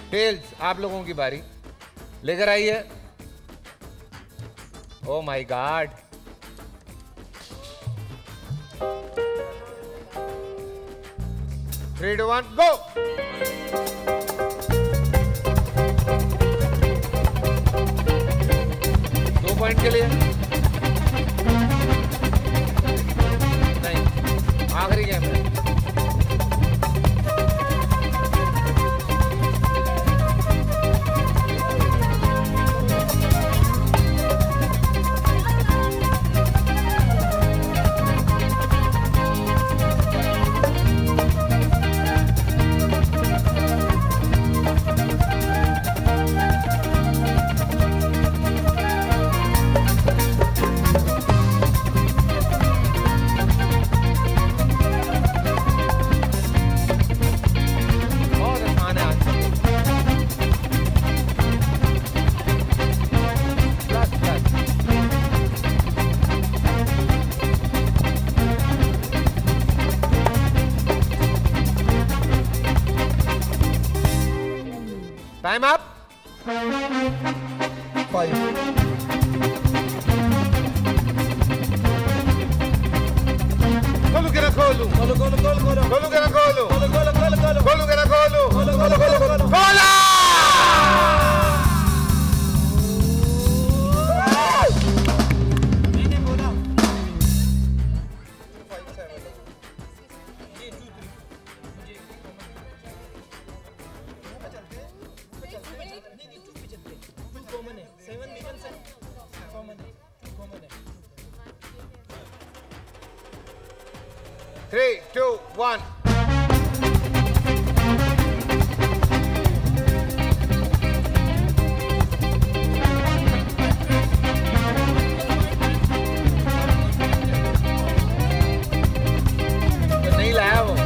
Tales, आप लोगों की बारी, लेकर आइए। Oh my god, three two one go. 2 point के लिए नहीं, आखिरी गेम है। Time up. 5 खोलू के ना खोलू, खोलो खोलो खोलो खोलो खोलू के ना खोलू, खोलो खोलो खोलो खोलो खोलू के ना खोलू, खोलो खोलो खोलो खोलो खोला। मैंने बोला थ्री टू वन। नहीं लाया वो।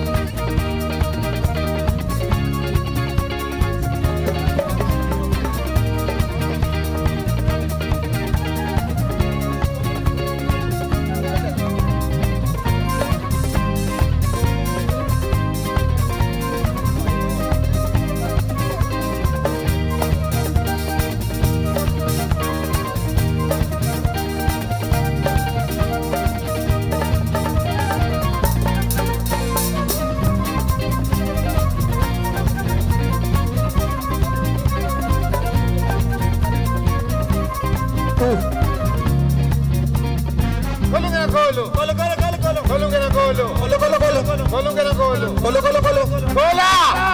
खोलू खोलो खोलो खोलो खोलो खोलू के ना खोलू, खोलो खोलो खोलो खोलो खोलू के ना खोलू, खोलो खोलो खोलो खोला।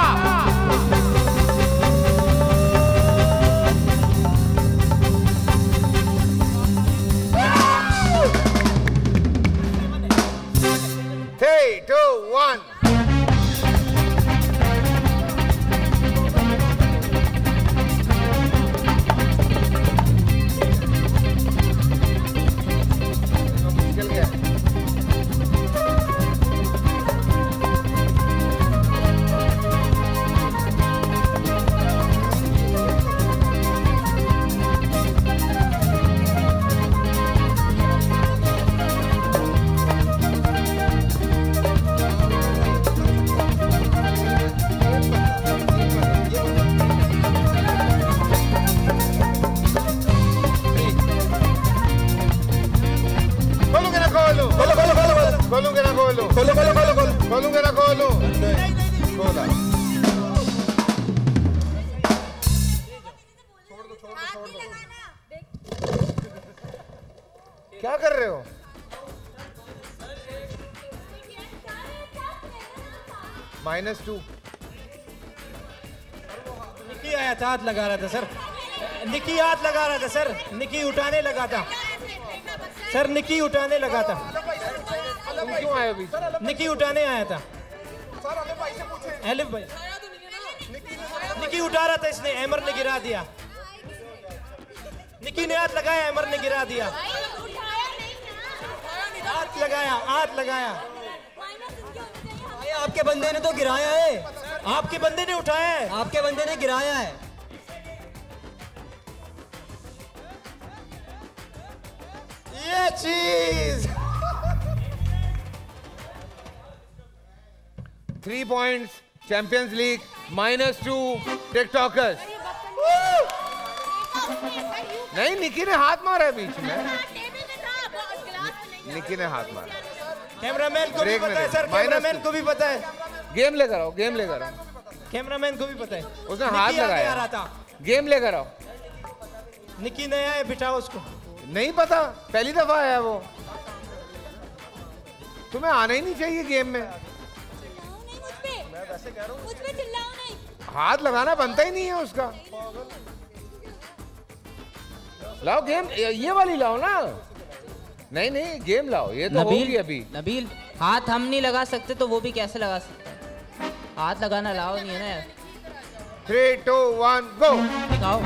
Three two one. मुश्किल गया। खोलू के ना खोलू, खोलो खोलो खोलो खोलो खोलू के ना खोलू, खोलो खोलो खोलो खोलो खोलू के ना खोलू, खोला। क्या कर रहे हो? -2। निकी आया था, हाथ लगा रहा था सर। निकी हाथ लगा रहा था सर। निकी उठाने लगा था सर। निकी उठाने लगा था। तुम क्यों आए अभी? निकी उठाने आया था। एलिफ भाई निकी उठा रहा था, इसने एमर ने गिरा दिया। निकी ने हाथ लगाया, एमर ने गिरा दिया। हाथ लगाया, हाथ लगाया। आपके बंदे ने तो गिराया है। आपके बंदे ने उठाया है। आपके बंदे ने गिराया है। ये चीज 3 पॉइंट्स, चैंपियंस लीग -2 टिकटॉकर्स। नहीं, निकी ने हाथ मारा है बीच में। निकी ने हाथ मारा। कैमरामैन को भी पता है सर, कैमरामैन को भी पता है। गेम लेकर आओ, गेम लेकर आओ। कैमरामैन को भी पता है। उसने हाथ लगाया। आ रहा था। गेम लेकर आओ। निकी नया है, बिठाओ उसको। नहीं पता, पहली दफा आया वो। तुम्हें आना ही नहीं चाहिए गेम में। मैं वैसे कह रहा हूँ, मुझ पे चिल्लाओ नहीं। हाथ लगाना बनता ही नहीं है उसका। लाओ गेम, ये वाली लाओ ना। नहीं नहीं, गेम लाओ, ये तो होगी अभी। नबील, हाथ हम नहीं लगा सकते तो वो भी कैसे लगा सकते? हाथ लगाना लाओ नहीं है ना यार। 3, 2, 1 गो। दिखाओ।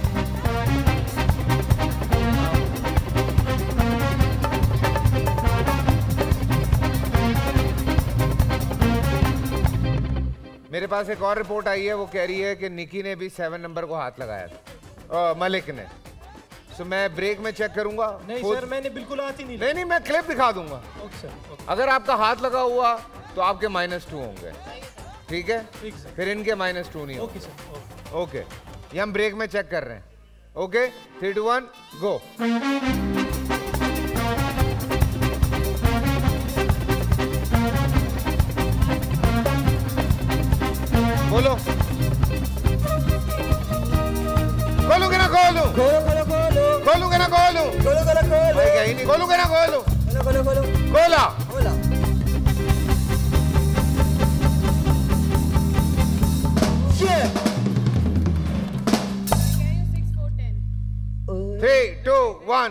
मेरे पास एक और रिपोर्ट आई है, वो कह रही है कि निकी ने भी 7 नंबर को हाथ लगाया था, मलिक ने। सो मैं ब्रेक में चेक करूंगा। नहीं सर, मैंने बिल्कुल हाथ ही नहीं। नहीं, मैं क्लिप दिखा दूंगा। Okay sir. अगर आपका हाथ लगा हुआ तो आपके -2 होंगे, ठीक है? ठीक सर। फिर इनके -2 नहीं होंगे। Okay sir. ओके, ये हम ब्रेक में चेक कर रहे हैं। Okay, 3, 2, 1 go. बोलो, खोलूंगे ना खोलूं? खोलूंगे ना खोलूं? भाई कहीं नहीं, खोलूंगे ना खोलूं? खोला। Yeah. 3, 2, 1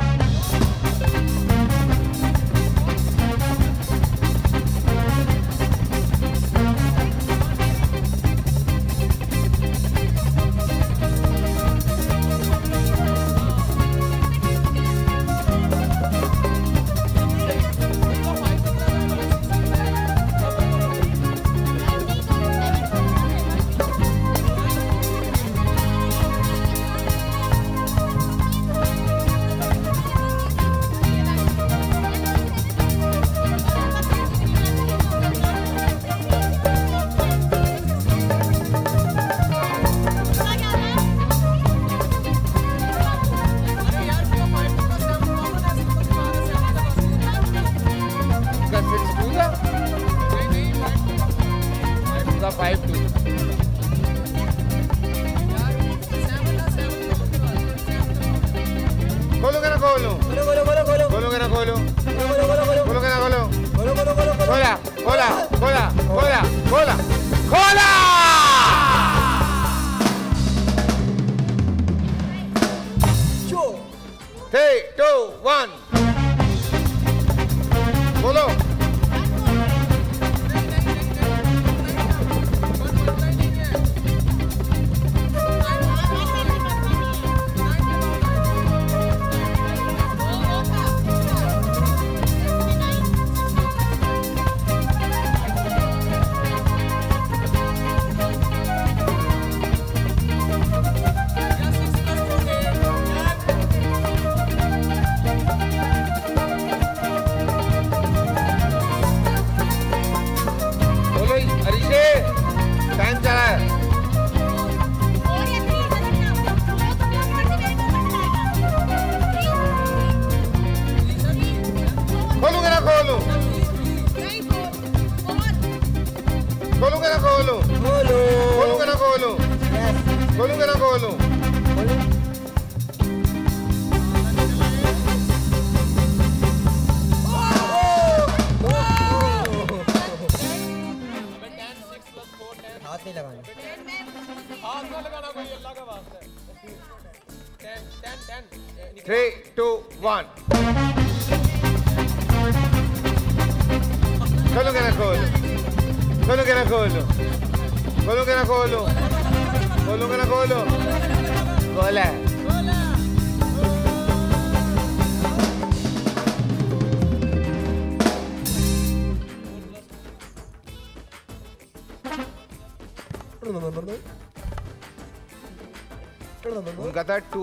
उनका था 2,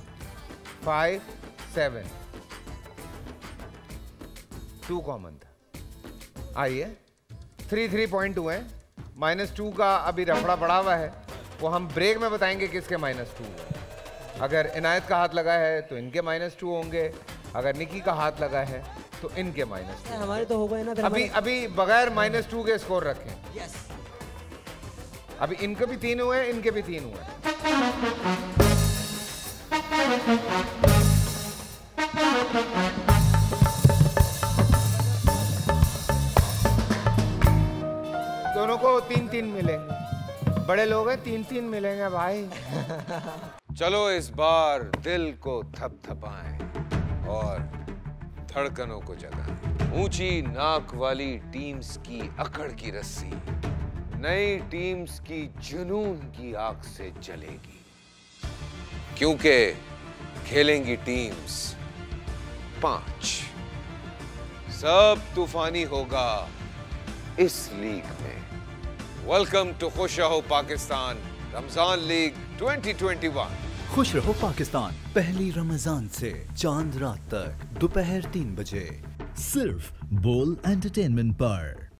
5, 7 2 कॉमन था। आइए 3, 3.2 है। -2 का अभी रफड़ा पड़ा हुआ है, वो हम ब्रेक में बताएंगे किसके -2 है। अगर इनायत का हाथ लगा है तो इनके -2 होंगे, अगर निकी का हाथ लगा है तो इनके -2। हमारे तो हो गए ना फिर अभी बगैर -2 के स्कोर रखें। यस। अभी इनके भी 3 हुए, इनके भी 3 हुए। दोनों को 3-3 मिलेंगे, बड़े लोग हैं 3-3 मिलेंगे भाई। चलो इस बार दिल को थपथपाएं और धड़कनों को जगाएं। ऊंची नाक वाली टीम्स की अकड़ की रस्सी नई टीम्स की जुनून की आग से जलेगी, क्योंकि खेलेंगी टीम्स 5। सब तूफानी होगा इस लीग में। वेलकम टू खुश रहो पाकिस्तान रमजान लीग 2021। खुश रहो पाकिस्तान पहली रमजान से चांद रात तक दोपहर 3 बजे सिर्फ बोल एंटरटेनमेंट पर।